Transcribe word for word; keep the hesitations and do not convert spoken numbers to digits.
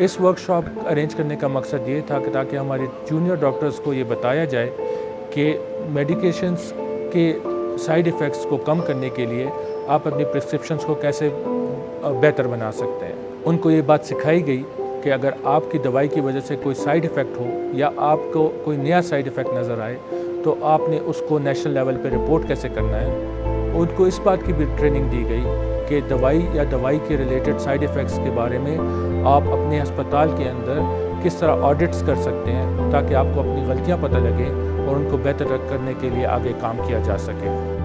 इस workshop arrange करने का मकसद ये था कि ताकि हमारे जूनियर डॉक्टर्स को ये बताया जाए कि मेडिकेशंस के साइड इफ़ेक्ट्स को कम करने के लिए आप अपनी प्रिस्क्रिप्शंस को कैसे बेहतर बना सकते हैं। उनको ये बात सिखाई गई कि अगर आपकी दवाई की वजह से कोई साइड इफ़ेक्ट हो या आपको कोई नया साइड इफ़ेक्ट नज़र आए तो आपने उसको नेशनल लेवल पे रिपोर्ट कैसे करना है। उनको इस बात की भी ट्रेनिंग दी गई कि दवाई या दवाई के रिलेटेड साइड इफ़ेक्ट्स के बारे में आप अपने अस्पताल के अंदर किस तरह ऑडिट्स कर सकते हैं ताकि आपको अपनी गलतियां पता लगें और उनको बेहतर करने के लिए आगे काम किया जा सके।